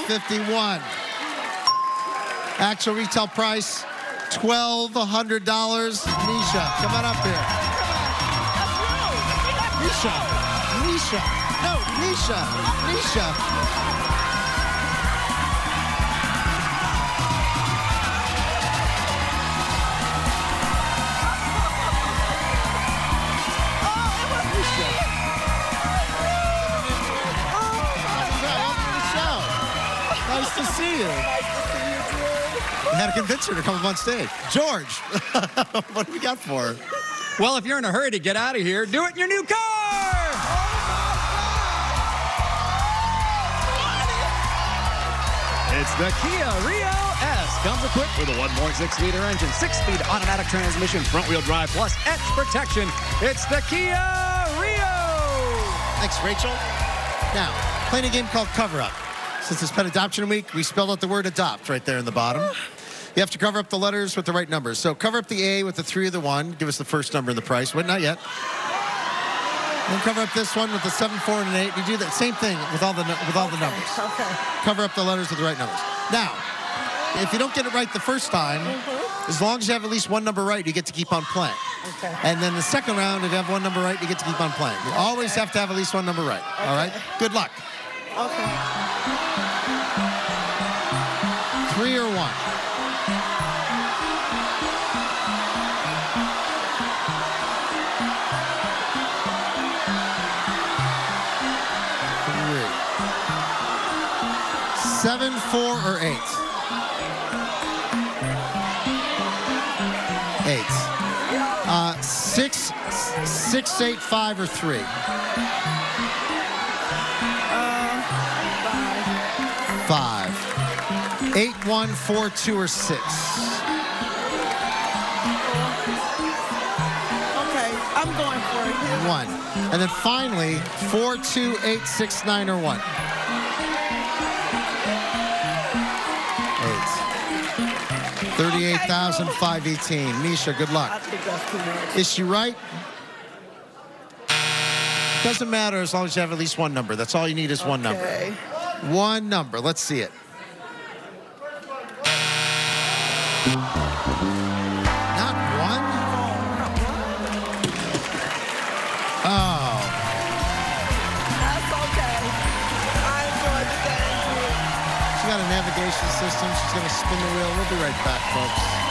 $1,251. Actual retail price, $1,200. Nisha, come on up here. Nisha. No, Nisha. Nice to see you. Nice to see you, Drew. I had to convince her to come up on stage. George, what do we got for her? Well, if you're in a hurry to get out of here, do it in your new car! It's the Kia Rio S. Comes equipped with a 1.6-liter engine, 6-speed automatic transmission, front-wheel drive, plus Edge protection. It's the Kia Rio! Thanks, Rachel. Now, playing a game called Cover Up. Since it's Pet Adoption Week, we spelled out the word adopt right there in the bottom. You have to cover up the letters with the right numbers. So cover up the A with the 3 or the 1. Give us the first number in the price. Wait, not yet. Then cover up this one with the 7, 4, and an 8. You do that same thing with all the numbers. Okay. Cover up the letters with the right numbers. Now, if you don't get it right the first time, as long as you have at least one number right, you get to keep on playing. Okay. And then the second round, if you have one number right, you get to keep on playing. You always have to have at least one number right. All right? Good luck. Okay. 3 or 1. 3. 7, 4, or 8. 8. 6, 8, 5, or 3. 5. 8, 1, 4, 2, or 6. Okay, I'm going for it. 1. And then finally, 4, 2, 8, 6, 9, or 1. 8. 38,518. Nisha, good luck. I think that's too much. Is she right? Doesn't matter as long as you have at least one number. That's all you need is one number. One number. Let's see it. Not 1? Oh. That's okay. I enjoyed the game. She got a navigation system. She's going to spin the wheel. We'll be right back, folks.